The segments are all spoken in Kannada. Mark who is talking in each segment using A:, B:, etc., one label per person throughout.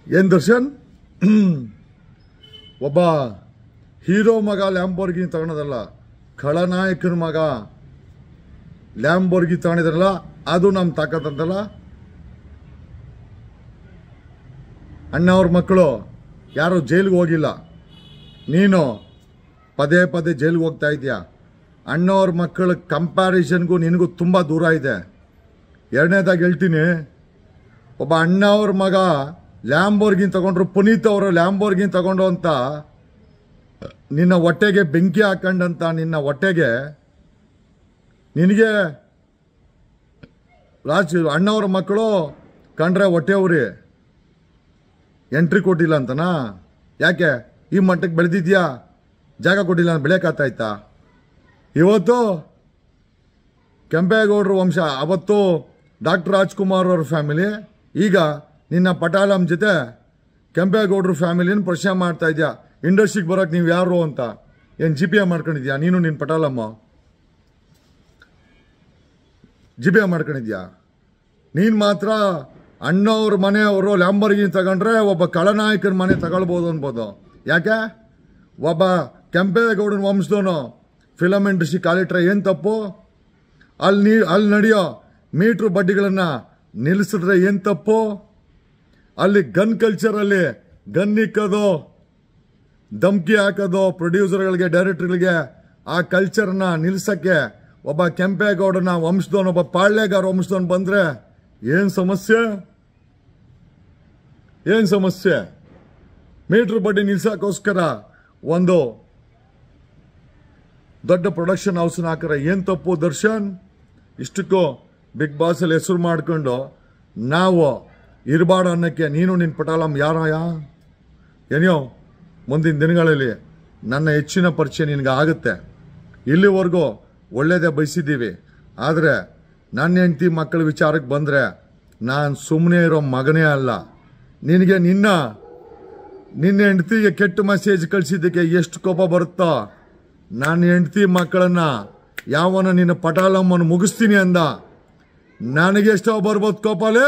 A: ಏನು ದರ್ಶನ್ ಒಬ್ಬ ಹೀರೋ ಮಗ ಲ್ಯಾಂಬೋರ್ಗಿನಿ ತಗೊಳೋದಲ್ಲ, ಖಳನಾಯಕನ ಮಗ ಲ್ಯಾಂಬೋರ್ಗಿ ತಗೊಂಡಿದ್ರಲ್ಲ ಅದು ನಮ್ಮ ತಾಕತ್ತಂತಲ್ಲ. ಅಣ್ಣವ್ರ ಮಕ್ಕಳು ಯಾರು ಜೈಲಿಗೆ ಹೋಗಿಲ್ಲ, ನೀನು ಪದೇ ಪದೇ ಜೈಲಿಗೆ ಹೋಗ್ತಾ ಇದೆಯಾ. ಅಣ್ಣವ್ರ ಮಕ್ಕಳ ಕಂಪ್ಯಾರಿಸನ್ಗೂ ನಿನಗೂ ತುಂಬ ದೂರ ಇದೆ. ಎರಡನೇದಾಗಿ ಹೇಳ್ತೀನಿ, ಒಬ್ಬ ಅಣ್ಣವ್ರ ಮಗ ಲ್ಯಾಂಬೋರ್ಗಿನ್ ತಗೊಂಡ್ರು, ಪುನೀತ್ ಅವರು ಲ್ಯಾಂಬೋರ್ಗಿನ್ ತಗೊಂಡು ಅಂತ ನಿನ್ನ ಹೊಟ್ಟೆಗೆ ಬೆಂಕಿ ಹಾಕೊಂಡಂತ ನಿನ್ನ ಹೊಟ್ಟೆಗೆ ನಿನಗೆ ಅಣ್ಣವ್ರ ಮಕ್ಕಳು ಕಂಡ್ರೆ ಹೊಟ್ಟೆ ಉರಿ ಎಂಟ್ರಿ ಕೊಟ್ಟಿಲ್ಲ ಅಂತನಾ? ಯಾಕೆ ಈ ಮಟ್ಟಕ್ಕೆ ಬೆಳೆದಿದ್ಯಾ? ಜಾಗ ಕೊಟ್ಟಿಲ್ಲ ಅಂತ ಬೆಳೆಯಕ್ಕಾಗ್ತಾಯ್ತಾ? ಇವತ್ತು ಕೆಂಪೇಗೌಡರು ವಂಶ, ಅವತ್ತು ಡಾಕ್ಟರ್ ರಾಜ್ಕುಮಾರ್ ಅವ್ರ ಫ್ಯಾಮಿಲಿ, ಈಗ ನಿನ್ನ ಪಟಾಲಂ ಜೊತೆ ಕೆಂಪೇಗೌಡರು ಫ್ಯಾಮಿಲಿನ ಪ್ರಶ್ನೆ ಮಾಡ್ತಾ ಇದೆಯಾ ಇಂಡಸ್ಟ್ರಿಗೆ ಬರೋಕೆ ನೀವು ಯಾರು ಅಂತ. ಏನು ಜಿ ಪಿ ಎ ಮಾಡ್ಕೊಂಡಿದ್ಯಾ ನೀನು? ನಿನ್ನ ಪಟಾಲಮ್ಮ ಜಿ ಪಿ ಎ ಮಾಡ್ಕೊಂಡಿದ್ಯಾ? ನೀನು ಮಾತ್ರ ಅಣ್ಣವ್ರ ಮನೆಯವರು ಲ್ಯಾಂಬೋರ್ಗಿನಿ ತಗೊಂಡ್ರೆ ಒಬ್ಬ ಖಳನಾಯಕನ ಮನೆ ತಗೊಳ್ಬೋದು ಅನ್ಬೋದು. ಯಾಕೆ? ಒಬ್ಬ ಕೆಂಪೇಗೌಡನ ವಂಶದವನು ಫಿಲಮ್ ಇಂಡಸ್ಟ್ರಿ ಕಾಲಿಟ್ರೆ ಏನು ತಪ್ಪು? ಅಲ್ಲಿ ನಡೆಯೋ ಮೀಟ್ರ್ ಬಡ್ಡಿಗಳನ್ನು ನಿಲ್ಲಿಸಿದ್ರೆ ಏನು ತಪ್ಪು? ಅಲ್ಲಿ ಗನ್ ಕಲ್ಚರಲ್ಲಿ ಗನ್ ಇಕ್ಕೋದು, ಧಮ್ಕಿ ಹಾಕೋದು ಪ್ರೊಡ್ಯೂಸರ್ಗಳಿಗೆ, ಡೈರೆಕ್ಟರ್ಗಳಿಗೆ, ಆ ಕಲ್ಚರ್ನ ನಿಲ್ಸಕ್ಕೆ ಒಬ್ಬ ಕೆಂಪೇಗೌಡನ ವಂಶದವನು, ಒಬ್ಬ ಪಾಳ್ಯಗಾರ ವಂಶದವನು ಬಂದರೆ ಏನು ಸಮಸ್ಯೆ? ಏನು ಸಮಸ್ಯೆ? ಮೀಟ್ರ್ ಬಡ್ಡಿ ನಿಲ್ಸಕ್ಕೋಸ್ಕರ ಒಂದು ದೊಡ್ಡ ಪ್ರೊಡಕ್ಷನ್ ಹೌಸ್ನ ಹಾಕಿದ್ರೆ ಏನು ತಪ್ಪು ದರ್ಶನ್? ಇಷ್ಟಕ್ಕೂ ಬಿಗ್ ಬಾಸಲ್ಲಿ ಹೆಸರು ಮಾಡಿಕೊಂಡು ನಾವು ಇರಬಾರ್ದು ಅನ್ನೋಕ್ಕೆ ನೀನು ನಿನ್ನ ಪಟಾಲಂ ಯಾರಯ? ಏನೋ ಮುಂದಿನ ದಿನಗಳಲ್ಲಿ ನನ್ನ ಹೆಚ್ಚಿನ ಪರಿಚಯ ನಿನಗೆ ಆಗುತ್ತೆ. ಇಲ್ಲಿವರೆಗೂ ಒಳ್ಳೇದೇ ಬಯಸಿದ್ದೀವಿ. ಆದರೆ ನನ್ನ ಹೆಂಡತಿ ಮಕ್ಕಳ ವಿಚಾರಕ್ಕೆ ಬಂದರೆ ನಾನು ಸುಮ್ಮನೆ ಇರೋ ಮಗನೇ ಅಲ್ಲ. ನಿನಗೆ ನಿನ್ನ ಹೆಂಡತಿಗೆ ಕೆಟ್ಟ ಮೆಸೇಜ್ ಕಳಿಸಿದ್ದಕ್ಕೆ ಎಷ್ಟು ಕೋಪ ಬರುತ್ತೋ, ನನ್ನ ಹೆಂಡತಿ ಮಕ್ಕಳನ್ನ ಯಾವನ ನಿನ್ನ ಪಟಾಲಮ್ಮನ್ನು ಮುಗಿಸ್ತೀನಿ ಅಂದ ನನಗೆಷ್ಟೋ ಬರ್ಬೋದು ಕೋಪಲೇ.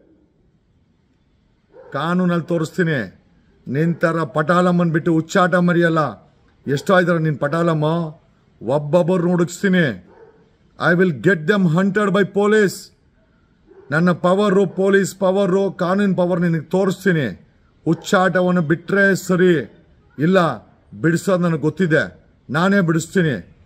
A: ಕಾನೂನಲ್ಲಿ ತೋರಿಸ್ತೀನಿ. ನಿನ್ನ ಥರ ಪಟಾಲಮ್ಮನ್ ಬಿಟ್ಟು ಹುಚ್ಚಾಟ ಮರಿಯಲ್ಲ. ಎಷ್ಟೋ ಇದ್ದಾರೆ ನಿನ್ನ ಪಟಾಲಮ್ಮ, ಒಬ್ಬೊಬ್ಬರು ಹುಡುಕಿಸ್ತೀನಿ. I will get them hunted by police. ನನ್ನ ಪವರು, ಪೊಲೀಸ್ ಪವರು, ಕಾನೂನು ಪವರ್ ನಿನಗೆ ತೋರಿಸ್ತೀನಿ. ಹುಚ್ಚಾಟವನ್ನು ಬಿಟ್ಟರೆ ಸರಿ, ಇಲ್ಲ ಬಿಡಿಸೋದು ನನಗೆ ಗೊತ್ತಿದೆ, ನಾನೇ ಬಿಡಿಸ್ತೀನಿ.